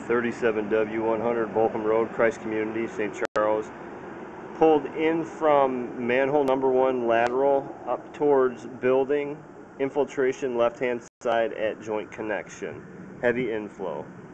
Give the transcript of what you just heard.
37W100 Bolcom Road, Christ Community, St. Charles. Pulled in from manhole number 1 lateral up towards building. Infiltration left hand side at joint connection. Heavy inflow.